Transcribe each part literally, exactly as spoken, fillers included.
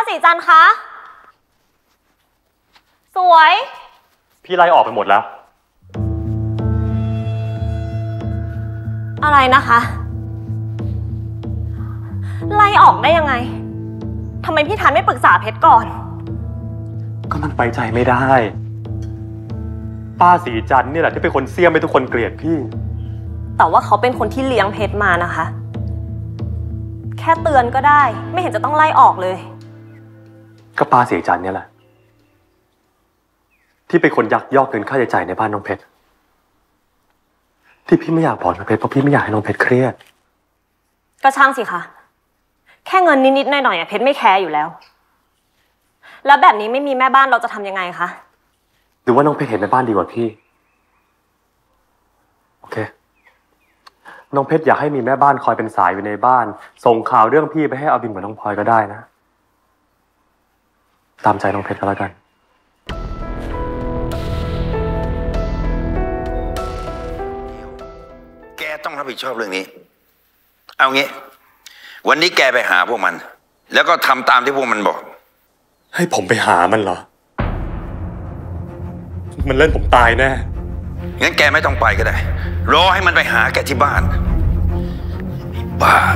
สีจันทร์คะสวยพี่ไล่ออกไปหมดแล้วอะไรนะคะไล่ออกได้ยังไงทำไมพี่ทันไม่ปรึกษาเพชรก่อนก็มันไปใจไม่ได้ป้าสีจันทร์นี่แหละที่เป็นคนเสี้ยมให้ทุกคนเกลียดพี่แต่ว่าเขาเป็นคนที่เลี้ยงเพชรมานะคะแค่เตือนก็ได้ไม่เห็นจะต้องไล่ออกเลยก็ป้าสีจันทร์เนี่ยแหละที่เป็นคนยักยอกเงินค่าใช้จ่ายในบ้านน้องเพชรที่พี่ไม่อยากบอกน้องเพชรเพราะพี่ไม่อยากให้น้องเพชรเครียดก็ช่างสิคะแค่เงินนิดๆหน่อยๆเพชรไม่แคร์อยู่แล้วแล้วแบบนี้ไม่มีแม่บ้านเราจะทำยังไงคะหรือว่าน้องเพชรเห็นแม่บ้านดีกว่าพี่โอเคน้องเพชรอยากให้มีแม่บ้านคอยเป็นสายอยู่ในบ้านส่งข่าวเรื่องพี่ไปให้อาบินกับน้องพลอยก็ได้นะตามใจน้องเพชรก็แล้วกันแกต้องรับผิดชอบเรื่องนี้เอางี้วันนี้แกไปหาพวกมันแล้วก็ทำตามที่พวกมันบอกให้ผมไปหามันเหรอมันเล่นผมตายแน่งั้นแกไม่ต้องไปก็ได้รอให้มันไปหาแกที่บ้านบ้า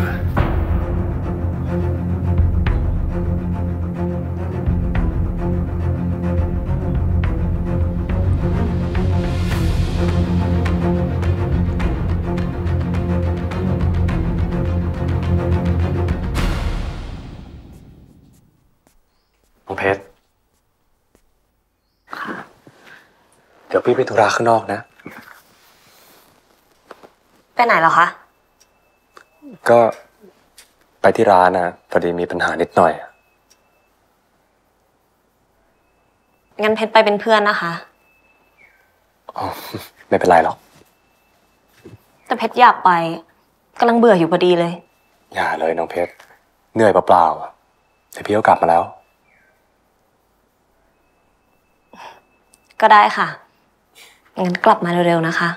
น้องเพชรเดี๋ยวพี่ไปธุระข้างนอกนะไปไหนเหรอคะก็ไปที่ร้านนะพอดีมีปัญหานิดหน่อยงั้นเพชรไปเป็นเพื่อนนะคะอ๋อไม่เป็นไรหรอกแต่เพชรอยากไปกำลังเบื่ออยู่พอดีเลยอย่าเลยน้องเพชรเหนื่อยเปล่าๆแต่พี่ก็กลับมาแล้วก็ได้ค่ะงั้นกลับมาเร็วๆนะคะ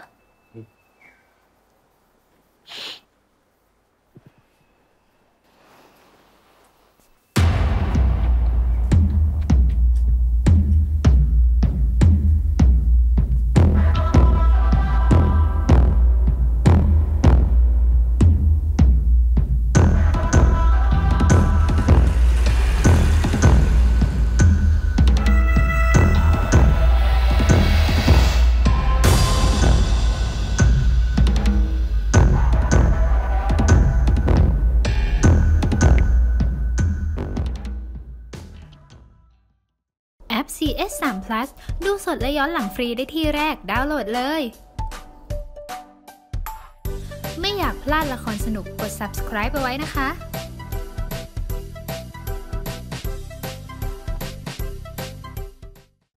แอป ซี เอส ทรี พลัส ดูสดและย้อนหลังฟรีได้ที่แรกดาวน์โหลดเลยไม่อยากพลาดละครสนุกกด ซับสไครบ์ เอาไว้นะคะ